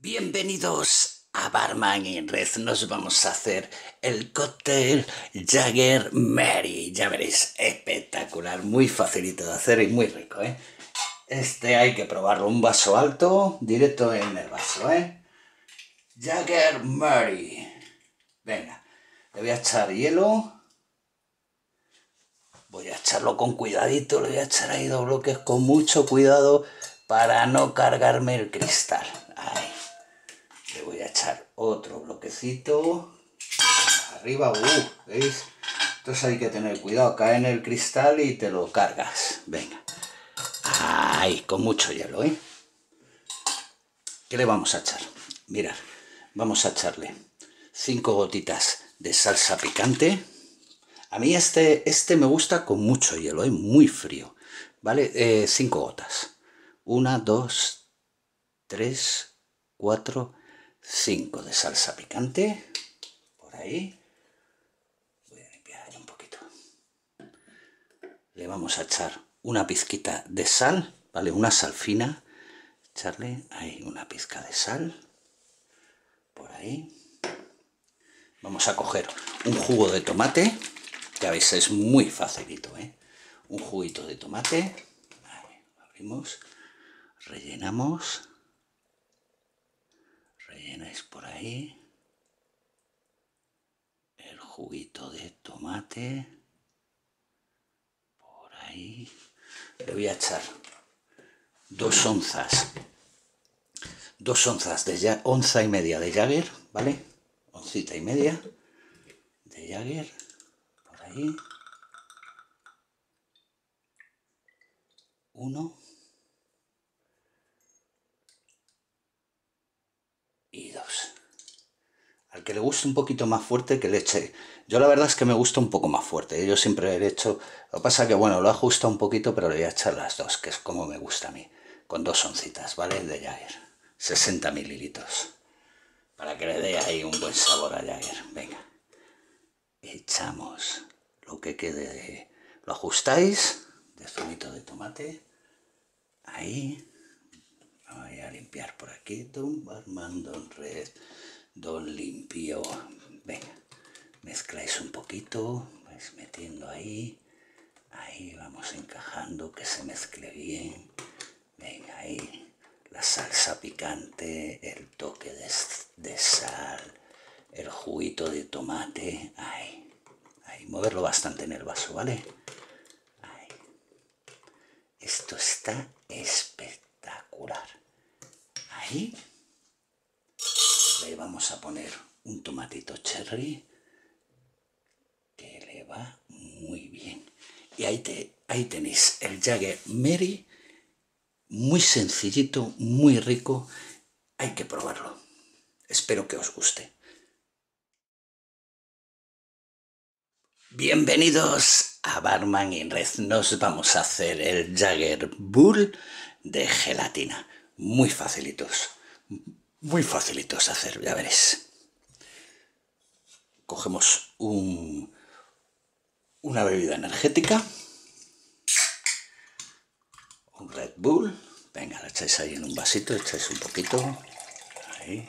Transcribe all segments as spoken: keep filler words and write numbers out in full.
Bienvenidos a Barman in Red. Nos vamos a hacer el cóctel Jagger Mary. Ya veréis, espectacular, muy facilito de hacer y muy rico, ¿eh? Este hay que probarlo, un vaso alto, directo en el vaso, ¿eh? Jagger Mary. Venga, le voy a echar hielo. Voy a echarlo con cuidadito, le voy a echar ahí dos bloques con mucho cuidado para no cargarme el cristal. Ahí. Le voy a echar otro bloquecito arriba. Uh, ¿veis? Entonces hay que tener cuidado, cae en el cristal y te lo cargas. Venga. Ahí, con mucho hielo, ¿eh? ¿Qué le vamos a echar? Mirad, vamos a echarle cinco gotitas de salsa picante. A mí este, este me gusta con mucho hielo, ¿eh? Muy frío. ¿Vale? Eh, cinco gotas. Una, dos, tres, cuatro, cinco de salsa picante. Por ahí. Voy a limpiar ahí un poquito. Le vamos a echar una pizquita de sal, ¿vale? Una sal fina. Echarle ahí una pizca de sal. Por ahí. Vamos a coger un jugo de tomate. Ya veis, es muy facilito, ¿eh? Un juguito de tomate. Ahí, lo abrimos. Rellenamos. Rellenáis por ahí. El juguito de tomate. Por ahí. Le voy a echar dos onzas. Dos onzas de ya, onza y media de Jagger, ¿vale? Oncita y media de Jagger. Por ahí. Uno. Y dos. Al que le guste un poquito más fuerte, que le eche. Yo la verdad es que me gusta un poco más fuerte. Yo siempre le echo. Lo que pasa que, bueno, lo ajusta un poquito, pero le voy a echar las dos, que es como me gusta a mí. Con dos oncitas, ¿vale? De Jagger. sesenta mililitros. Para que le dé ahí un buen sabor a Jagger. Venga. Echamos lo que quede de. Lo ajustáis. De zumito de tomate. Ahí. Voy a limpiar por aquí. Don Barman, Don Red. Don Limpio. Venga. Mezcláis un poquito. Vais metiendo ahí. Ahí vamos encajando. Que se mezcle bien. Venga, ahí. La salsa picante. El toque de, de sal. El juguito de tomate. Ahí. Ahí. Moverlo bastante en el vaso, ¿vale? Ahí. Esto está espectacular. Ahí le vamos a poner un tomatito cherry que le va muy bien. Y ahí, te, ahí tenéis el Jagger Mary, muy sencillito, muy rico. Hay que probarlo. Espero que os guste. Bienvenidos a Barman in Red. Nos vamos a hacer el Jagger Bull de gelatina. Muy facilitos. Muy facilitos de hacer, ya veréis. Cogemos un, una bebida energética. Un Red Bull. Venga, lo echáis ahí en un vasito, echáis un poquito. Ahí.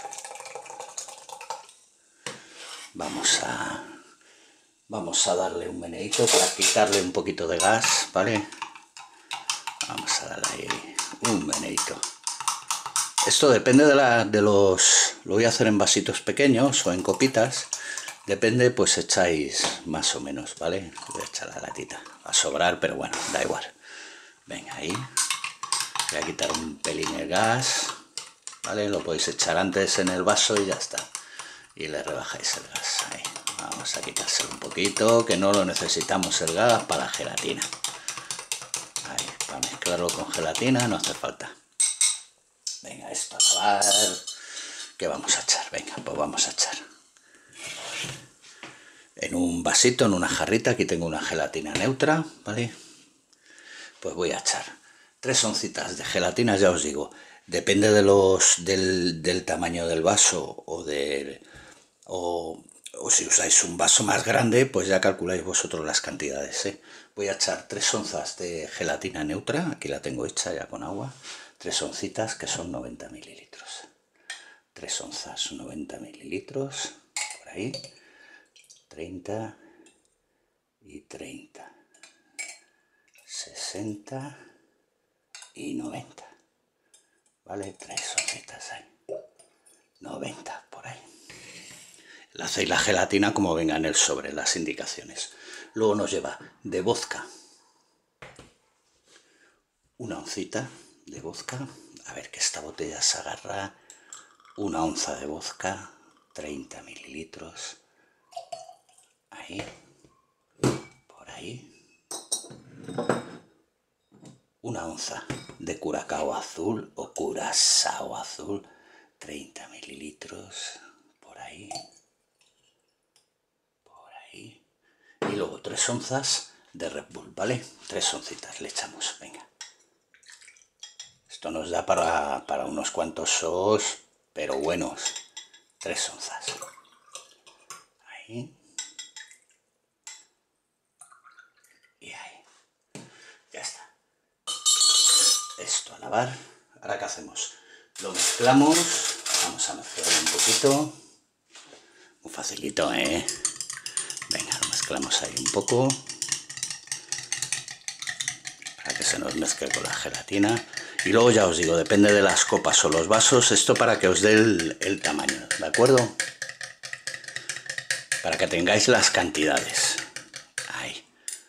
Vamos a... Vamos a darle un meneíto para quitarle un poquito de gas, ¿vale? Vamos a darle ahí un meneíto. Esto depende de, la, de los... Lo voy a hacer en vasitos pequeños o en copitas. Depende, pues echáis más o menos, ¿vale? Voy a echar la latita. Va a sobrar, pero bueno, da igual. Venga, ahí. Voy a quitar un pelín el gas, ¿vale? Lo podéis echar antes en el vaso y ya está. Y le rebajáis el gas. Ahí. Vamos a quitárselo un poquito, que no lo necesitamos el gas para la gelatina. Ahí, para mezclarlo con gelatina no hace falta. Venga, esto a lavar. ¿Qué vamos a echar? Venga, pues vamos a echar. En un vasito, en una jarrita, aquí tengo una gelatina neutra, ¿vale? Pues voy a echar tres oncitas de gelatina, ya os digo. Depende de los, del, del tamaño del vaso o del... O, o si usáis un vaso más grande, pues ya calculáis vosotros las cantidades, ¿eh? Voy a echar tres onzas de gelatina neutra, aquí la tengo hecha ya con agua. Tres oncitas, que son noventa mililitros. tres onzas, noventa mililitros, por ahí, treinta y treinta, sesenta y noventa, ¿vale? tres oncitas ahí, noventa por ahí. La hacéis la gelatina como venga en el sobre, las indicaciones. Luego nos lleva de vodka, una oncita de vodka, a ver que esta botella se agarra, una onza de vodka, treinta mililitros, ahí, por ahí, una onza de curacao azul o curazao azul, treinta mililitros, por ahí, por ahí, y luego tres onzas de Red Bull, ¿vale? Tres oncitas le echamos, venga. Esto nos da para, para unos cuantos shows, pero buenos. Tres onzas. Ahí. Y ahí. Ya está. Esto a lavar. Ahora, ¿qué hacemos? Lo mezclamos. Vamos a mezclar un poquito. Muy facilito, ¿eh? Venga, lo mezclamos ahí un poco. Para que se nos mezcle con la gelatina. Y luego ya os digo, depende de las copas o los vasos, esto para que os dé el, el tamaño, ¿de acuerdo? Para que tengáis las cantidades. Ahí.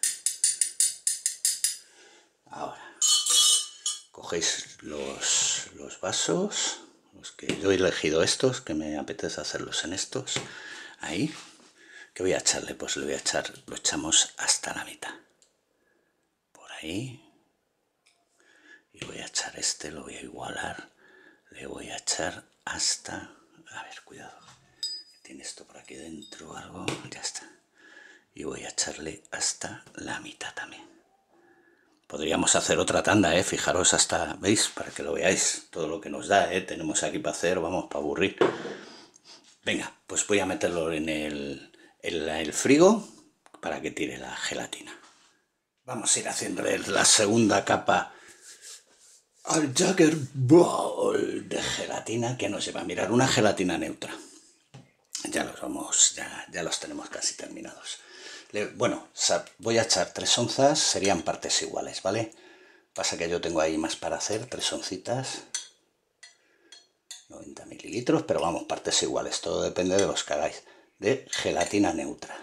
Ahora, cogéis los, los vasos, los que yo he elegido estos, que me apetece hacerlos en estos. Ahí. ¿Qué voy a echarle? Pues le voy a echar, lo echamos hasta la mitad. Por ahí. Y voy a echar este, lo voy a igualar, le voy a echar hasta, a ver, cuidado, tiene esto por aquí dentro o algo, ya está. Y voy a echarle hasta la mitad también. Podríamos hacer otra tanda, ¿eh? Fijaros hasta, ¿veis? Para que lo veáis, todo lo que nos da, ¿eh? Tenemos aquí para hacer, vamos, para aburrir. Venga, pues voy a meterlo en el, en el frigo para que tire la gelatina. Vamos a ir haciendo la segunda capa al Jagger Ball de gelatina que nos lleva a mirar una gelatina neutra. Ya los vamos, ya, ya los tenemos casi terminados. Le, bueno, voy a echar tres onzas, serían partes iguales, ¿vale? Pasa que yo tengo ahí más para hacer, tres oncitas, noventa mililitros, pero vamos, partes iguales, todo depende de los que hagáis. De gelatina neutra.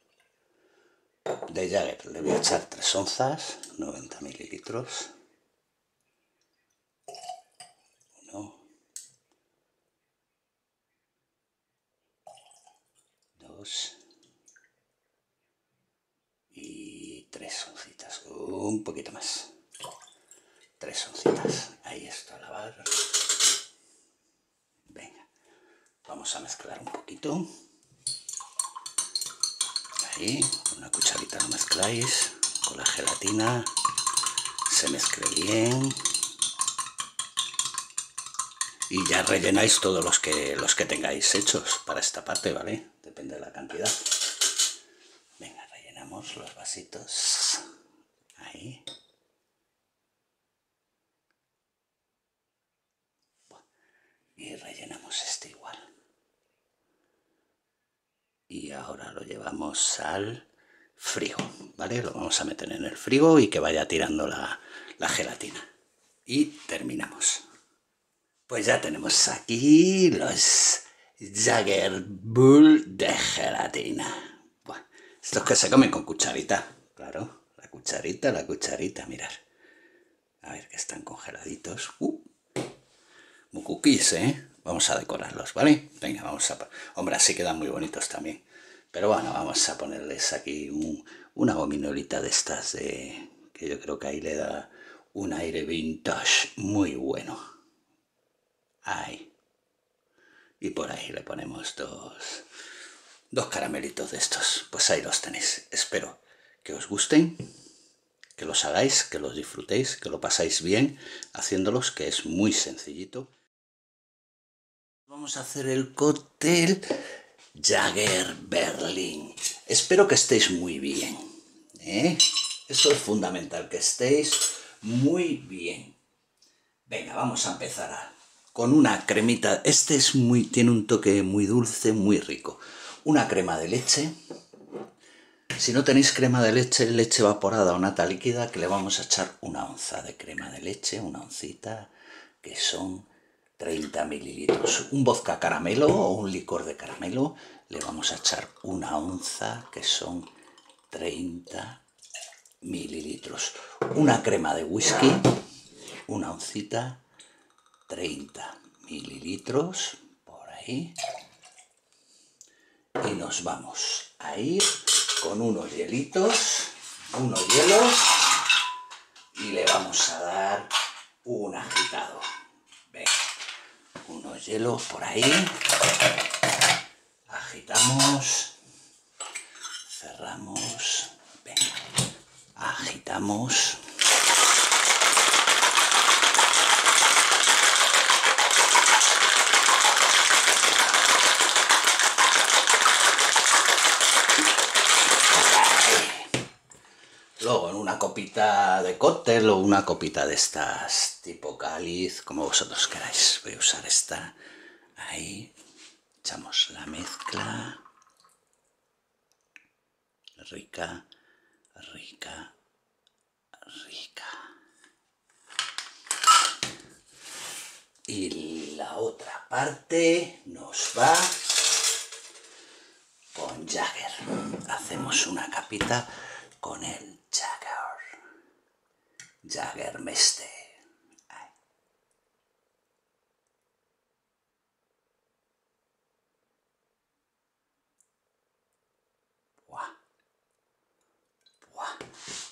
De Jagger le voy a echar tres onzas, noventa mililitros. Y tres oncitas, un poquito más, tres oncitas, ahí está a lavar. Venga, vamos a mezclar un poquito, ahí, con una cucharita lo mezcláis, con la gelatina, se mezcle bien. Y ya rellenáis todos los que, los que tengáis hechos para esta parte, ¿vale? Depende de la cantidad. Venga, rellenamos los vasitos. Ahí. Y rellenamos este igual. Y ahora lo llevamos al frigo, ¿vale? Lo vamos a meter en el frigo y que vaya tirando la, la gelatina. Y terminamos. Pues ya tenemos aquí los Jagger Bull de gelatina. Bueno, estos que se comen con cucharita, claro, la cucharita, la cucharita, mirad. A ver que están congeladitos. Uh, muy cookies, ¿eh? Vamos a decorarlos, ¿vale? Venga, vamos a... Hombre, así quedan muy bonitos también. Pero bueno, vamos a ponerles aquí un, una gominolita de estas de... que yo creo que ahí le da un aire vintage muy bueno. Ahí. Y por ahí le ponemos dos, dos caramelitos de estos. Pues ahí los tenéis. Espero que os gusten, que los hagáis, que los disfrutéis, que lo pasáis bien haciéndolos, que es muy sencillito. Vamos a hacer el cóctel Jagger Berlin. Espero que estéis muy bien, ¿eh? Eso es fundamental, que estéis muy bien. Venga, vamos a empezar a con una cremita. Este es muy, tiene un toque muy dulce, muy rico. Una crema de leche. Si no tenéis crema de leche, leche evaporada o nata líquida, que le vamos a echar una onza de crema de leche, una oncita, que son treinta mililitros. Un vodka caramelo o un licor de caramelo, le vamos a echar una onza, que son treinta mililitros. Una crema de whisky, una oncita, treinta mililitros, por ahí. Y nos vamos a ir con unos hielitos, unos hielos, y le vamos a dar un agitado. Venga, unos hielos por ahí, agitamos, cerramos, venga, agitamos. Luego en una copita de cóctel o una copita de estas tipo cáliz, como vosotros queráis. Voy a usar esta. Ahí echamos la mezcla. Rica, rica, rica. Y la otra parte nos va con Jagger. Hacemos una capita con el Jagger. Jägermeister. Buah. Buah.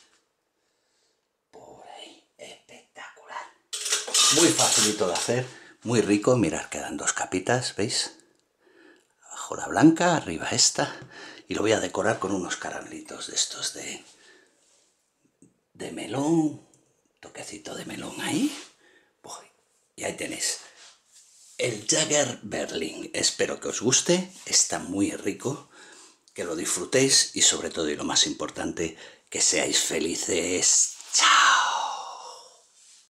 Por ahí. Espectacular. Muy facilito de hacer. Muy rico. Mirad, quedan dos capitas, ¿veis? Abajo la blanca, arriba esta. Y lo voy a decorar con unos caramelitos de estos de... de melón, toquecito de melón ahí. Uy, y ahí tenéis el Jagger Berlin. Espero que os guste, está muy rico, que lo disfrutéis y sobre todo, y lo más importante, que seáis felices. ¡Chao!